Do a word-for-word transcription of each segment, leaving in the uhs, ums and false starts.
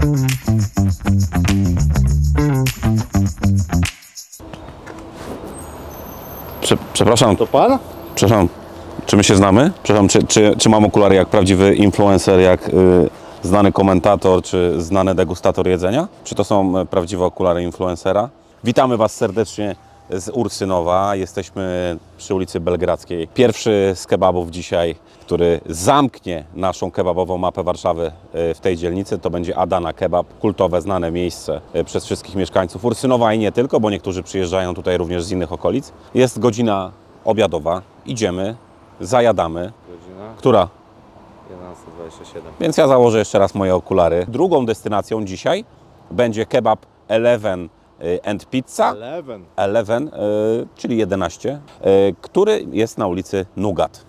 Prze przepraszam. To pan? Przepraszam, czy my się znamy? Przepraszam, czy, czy, czy mam okulary jak prawdziwy influencer, jak y, znany komentator, czy znany degustator jedzenia? Czy to są prawdziwe okulary influencera? Witamy Was serdecznie z Ursynowa. Jesteśmy przy ulicy Belgradzkiej. Pierwszy z kebabów dzisiaj, który zamknie naszą kebabową mapę Warszawy w tej dzielnicy, to będzie Adana Kebab. Kultowe, znane miejsce przez wszystkich mieszkańców Ursynowa i nie tylko, bo niektórzy przyjeżdżają tutaj również z innych okolic. Jest godzina obiadowa. Idziemy, zajadamy. Godzina? Która? jedenasta dwadzieścia siedem. Więc ja założę jeszcze raz moje okulary. Drugą destynacją dzisiaj będzie kebab Eleven and Pizza. Eleven. Eleven, y, czyli jedenaście, y, który jest na ulicy Nugat.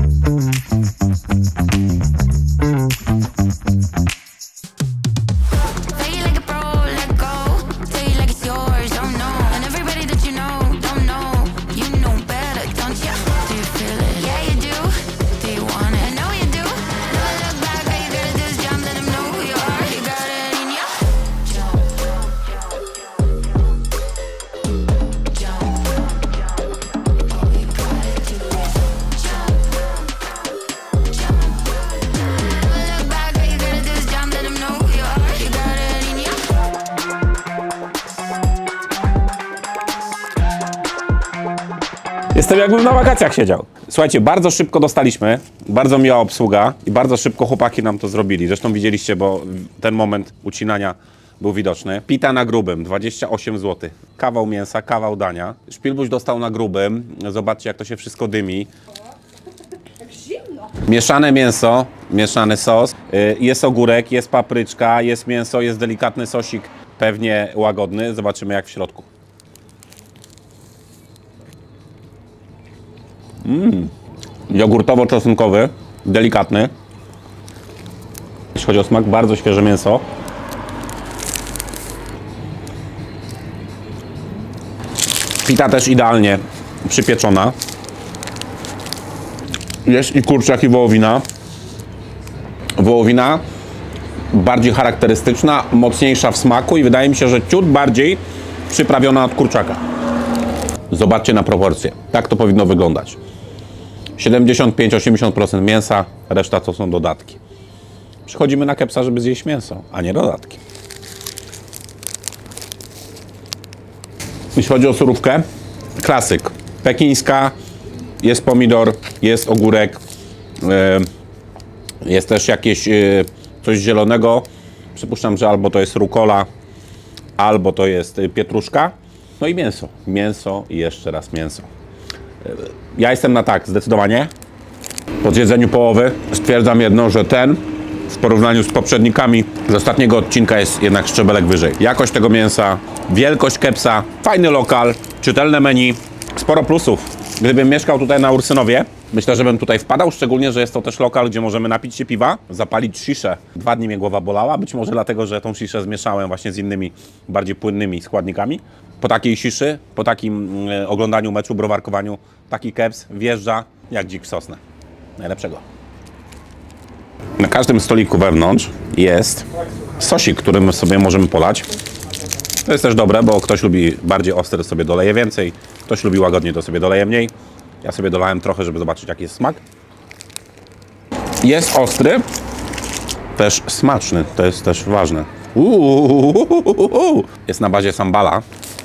Jestem jakbym na wakacjach siedział. Słuchajcie, bardzo szybko dostaliśmy, bardzo miła obsługa i bardzo szybko chłopaki nam to zrobili. Zresztą widzieliście, bo ten moment ucinania był widoczny. Pita na grubym, dwadzieścia osiem złotych. Kawał mięsa, kawał dania. Szpilbuś dostał na grubym. Zobaczcie, jak to się wszystko dymi. Mieszane mięso, mieszany sos. Jest ogórek, jest papryczka, jest mięso, jest delikatny sosik, pewnie łagodny. Zobaczymy, jak w środku. Mmm, jogurtowo-czosnkowy, delikatny. Jeśli chodzi o smak, bardzo świeże mięso. Pita też idealnie przypieczona. Jest i kurczak, i wołowina. Wołowina bardziej charakterystyczna, mocniejsza w smaku i wydaje mi się, że ciut bardziej przyprawiona od kurczaka. Zobaczcie na proporcje. Tak to powinno wyglądać. siedemdziesiąt pięć do osiemdziesięciu procent mięsa, reszta to są dodatki. Przychodzimy na kepsa, żeby zjeść mięso, a nie dodatki. Jeśli chodzi o surówkę, klasyk. Pekińska, jest pomidor, jest ogórek, jest też jakieś coś zielonego. Przypuszczam, że albo to jest rukola, albo to jest pietruszka. No i mięso. Mięso i jeszcze raz mięso. Ja jestem na tak, zdecydowanie. Po zjedzeniu połowy stwierdzam jedno, że ten w porównaniu z poprzednikami z ostatniego odcinka jest jednak szczebelek wyżej. Jakość tego mięsa, wielkość kepsa, fajny lokal, czytelne menu, sporo plusów. Gdybym mieszkał tutaj na Ursynowie, myślę, że bym tutaj wpadał, szczególnie, że jest to też lokal, gdzie możemy napić się piwa, zapalić sziszę. Dwa dni mnie głowa bolała, być może dlatego, że tą sziszę zmieszałem właśnie z innymi, bardziej płynnymi składnikami. Po takiej siszy, po takim y, oglądaniu meczu, browarkowaniu, taki keps wjeżdża jak dzik w sosnę. Najlepszego. Na każdym stoliku wewnątrz jest sosik, którym sobie możemy polać. To jest też dobre, bo ktoś lubi bardziej ostry, sobie doleje więcej, ktoś lubi łagodnie, to sobie doleje mniej. Ja sobie dolałem trochę, żeby zobaczyć, jaki jest smak. Jest ostry, też smaczny, to jest też ważne. Uuu, jest na bazie sambala.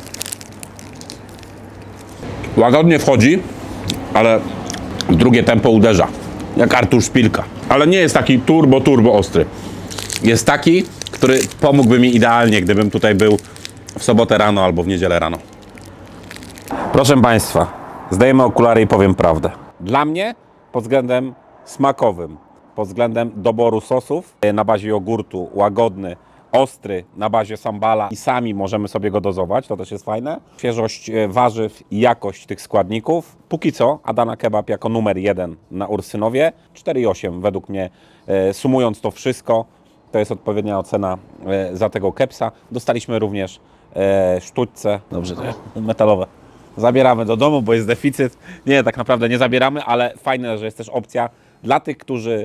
Łagodnie wchodzi, ale w drugie tempo uderza, jak Artur Szpilka. Ale nie jest taki turbo, turbo ostry. Jest taki, który pomógłby mi idealnie, gdybym tutaj był w sobotę rano albo w niedzielę rano. Proszę Państwa, zdejmę okulary i powiem prawdę. Dla mnie pod względem smakowym, pod względem doboru sosów na bazie jogurtu, łagodny, ostry, na bazie sambala i sami możemy sobie go dozować, to też jest fajne. Świeżość warzyw i jakość tych składników. Póki co Adana Kebab jako numer jeden na Ursynowie. cztery i osiem według mnie, sumując to wszystko, to jest odpowiednia ocena za tego kepsa. Dostaliśmy również sztućce, dobrze, metalowe. Zabieramy do domu, bo jest deficyt. Nie, tak naprawdę nie zabieramy, ale fajne, że jest też opcja dla tych, którzy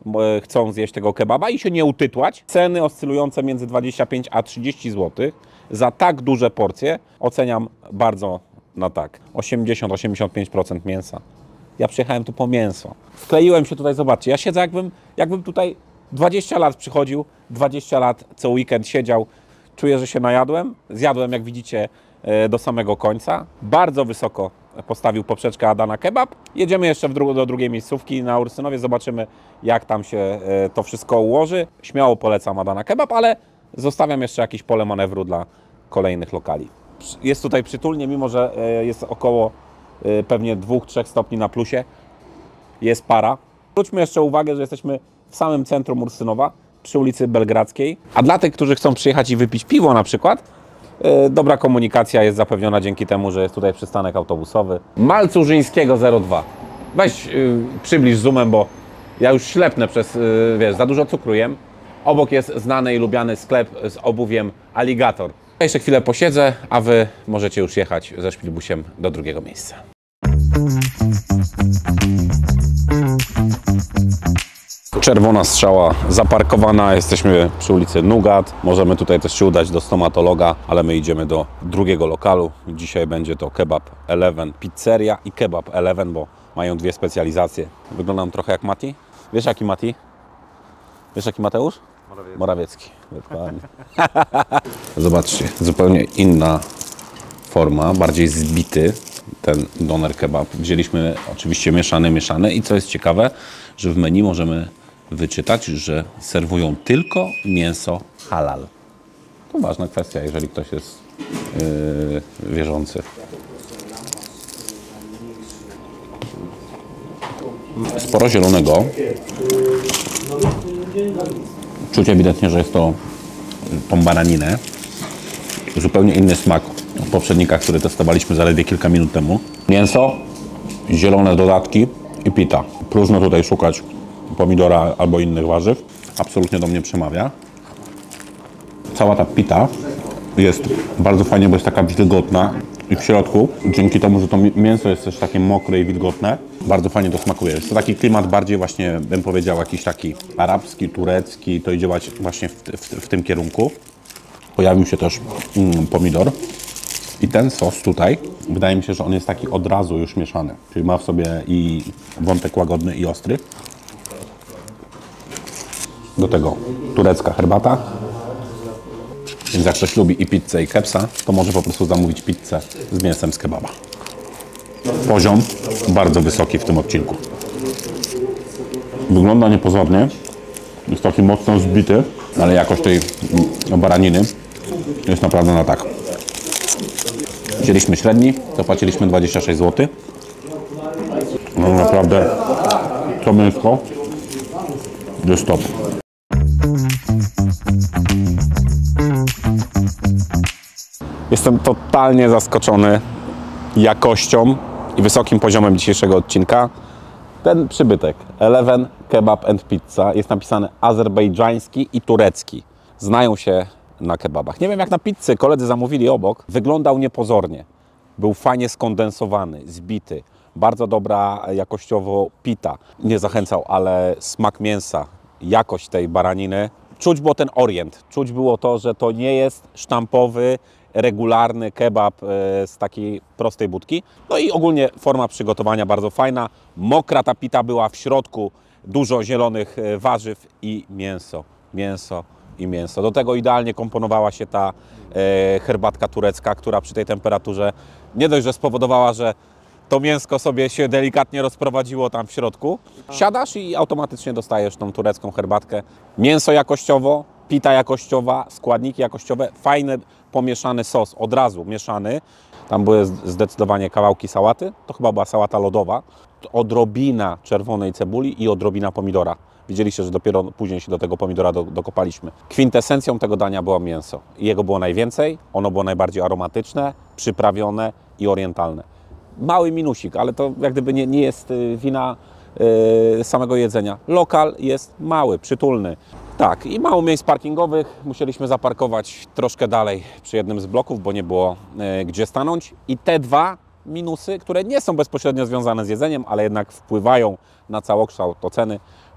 chcą zjeść tego kebaba i się nie utytłać. Ceny oscylujące między dwadzieścia pięć a trzydzieści złotych za tak duże porcje oceniam bardzo na tak. osiemdziesiąt do osiemdziesięciu pięciu procent mięsa. Ja przyjechałem tu po mięso. Wkleiłem się tutaj, zobaczcie, ja siedzę jakbym, jakbym tutaj dwadzieścia lat przychodził, dwadzieścia lat co weekend siedział. Czuję, że się najadłem. Zjadłem, jak widzicie, do samego końca. Bardzo wysoko postawił poprzeczkę Adana Kebab. Jedziemy jeszcze w dru do drugiej miejscówki na Ursynowie. Zobaczymy, jak tam się to wszystko ułoży. Śmiało polecam Adana Kebab, ale zostawiam jeszcze jakieś pole manewru dla kolejnych lokali. Jest tutaj przytulnie, mimo że jest około pewnie dwa do trzech stopni na plusie. Jest para. Zwróćmy jeszcze uwagę, że jesteśmy w samym centrum Ursynowa, przy ulicy Belgradzkiej. A dla tych, którzy chcą przyjechać i wypić piwo na przykład, yy, dobra komunikacja jest zapewniona dzięki temu, że jest tutaj przystanek autobusowy. Malcurzyńskiego zero dwa. Weź yy, przybliż zoomem, bo ja już ślepnę przez, yy, wiesz, za dużo cukru jem. Obok jest znany i lubiany sklep z obuwiem Alligator. Jeszcze chwilę posiedzę, a Wy możecie już jechać ze szpilbusiem do drugiego miejsca. Czerwona strzała zaparkowana, jesteśmy przy ulicy Nugat. Możemy tutaj też się udać do stomatologa, ale my idziemy do drugiego lokalu. Dzisiaj będzie to Kebab Eleven Pizzeria i Kebab Eleven, bo mają dwie specjalizacje. Wyglądam trochę jak Mati. Wiesz jaki Mati? Wiesz jaki Mateusz? Morawiecki. Morawiecki. Dokładnie. Zobaczcie, zupełnie inna forma, bardziej zbity ten doner kebab. Wzięliśmy oczywiście mieszany, mieszany i co jest ciekawe, że w menu możemy wyczytać, że serwują tylko mięso halal. To ważna kwestia, jeżeli ktoś jest yy, wierzący. Sporo zielonego. Czuć ewidentnie, że jest to tą baraninę. Zupełnie inny smak w poprzednikach, które testowaliśmy zaledwie kilka minut temu. Mięso, zielone dodatki i pita. Próżno tutaj szukać pomidora albo innych warzyw. Absolutnie do mnie przemawia. Cała ta pita jest bardzo fajnie, bo jest taka wilgotna i w środku, dzięki temu, że to mięso jest też takie mokre i wilgotne, bardzo fajnie to smakuje. Jest to taki klimat bardziej właśnie, bym powiedział, jakiś taki arabski, turecki, to idzie właśnie w, w, w tym kierunku. Pojawił się też mm, pomidor i ten sos tutaj, wydaje mi się, że on jest taki od razu już mieszany, czyli ma w sobie i wątek łagodny i ostry. Do tego turecka herbata. Więc jak ktoś lubi i pizzę, i kepsa, to może po prostu zamówić pizzę z mięsem z kebaba. Poziom bardzo wysoki w tym odcinku. Wygląda niepozornie. Jest taki mocno zbity, ale jakość tej baraniny jest naprawdę na tak. Wzięliśmy średni, zapłaciliśmy dwadzieścia sześć złotych. No naprawdę to mięsko jest top. Jestem totalnie zaskoczony jakością i wysokim poziomem dzisiejszego odcinka. Ten przybytek Eleven Kebab and Pizza jest napisany azerbejdżański i turecki. Znają się na kebabach. Nie wiem jak na pizzy, koledzy zamówili obok. Wyglądał niepozornie. Był fajnie skondensowany, zbity. Bardzo dobra jakościowo pita. Nie zachęcał, ale smak mięsa, jakość tej baraniny. Czuć było ten orient. Czuć było to, że to nie jest sztampowy, regularny kebab z takiej prostej budki. No i ogólnie forma przygotowania bardzo fajna. Mokra ta pita była, w środku dużo zielonych warzyw i mięso. Mięso i mięso. Do tego idealnie komponowała się ta herbatka turecka, która przy tej temperaturze nie dość, że spowodowała, że to mięsko sobie się delikatnie rozprowadziło tam w środku. Siadasz i automatycznie dostajesz tą turecką herbatkę. Mięso jakościowo, pita jakościowa, składniki jakościowe, fajny pomieszany sos, od razu mieszany. Tam były zdecydowanie kawałki sałaty, to chyba była sałata lodowa, odrobina czerwonej cebuli i odrobina pomidora. Widzieliście, że dopiero później się do tego pomidora do, dokopaliśmy. Kwintesencją tego dania było mięso. I jego było najwięcej, ono było najbardziej aromatyczne, przyprawione i orientalne. Mały minusik, ale to jak gdyby nie, nie jest wina yy, samego jedzenia. Lokal jest mały, przytulny. Tak, i mało miejsc parkingowych. Musieliśmy zaparkować troszkę dalej przy jednym z bloków, bo nie było yy, gdzie stanąć. I te dwa minusy, które nie są bezpośrednio związane z jedzeniem, ale jednak wpływają na całokształt oceny,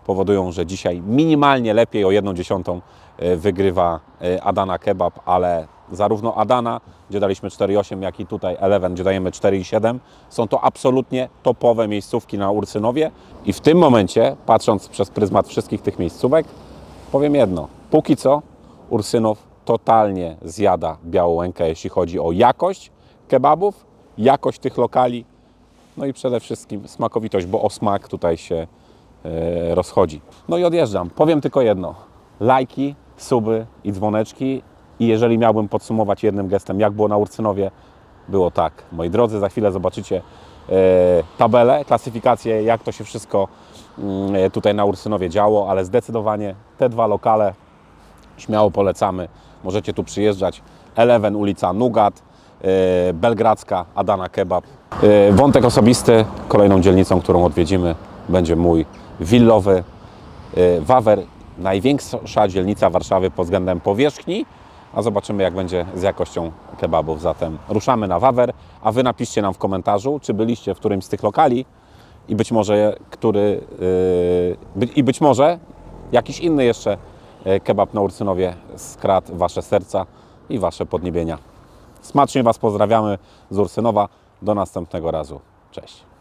powodują, że dzisiaj minimalnie lepiej o jedną dziesiątą wygrywa Adana Kebab, ale zarówno Adana, gdzie daliśmy cztery osiem, jak i tutaj Eleven, gdzie dajemy cztery siedem. Są to absolutnie topowe miejscówki na Ursynowie i w tym momencie, patrząc przez pryzmat wszystkich tych miejscówek, powiem jedno, póki co Ursynów totalnie zjada Białołękę, jeśli chodzi o jakość kebabów, jakość tych lokali, no i przede wszystkim smakowitość, bo o smak tutaj się e, rozchodzi. No i odjeżdżam. Powiem tylko jedno. Lajki, suby i dzwoneczki. I jeżeli miałbym podsumować jednym gestem, jak było na Ursynowie, było tak. Moi drodzy, za chwilę zobaczycie e, tabelę, klasyfikację, jak to się wszystko e, tutaj na Ursynowie działo, ale zdecydowanie te dwa lokale śmiało polecamy. Możecie tu przyjeżdżać. Eleven, ulica Nugat, e, Belgradzka, Adana Kebab. E, wątek osobisty, kolejną dzielnicą, którą odwiedzimy, będzie mój willowy e, Wawer. Największa dzielnica Warszawy pod względem powierzchni, a zobaczymy, jak będzie z jakością kebabów. Zatem ruszamy na Wawer, a Wy napiszcie nam w komentarzu, czy byliście w którymś z tych lokali i być może, który, yy, i być może jakiś inny jeszcze kebab na Ursynowie skradł Wasze serca i Wasze podniebienia. Smacznie Was pozdrawiamy z Ursynowa. Do następnego razu. Cześć.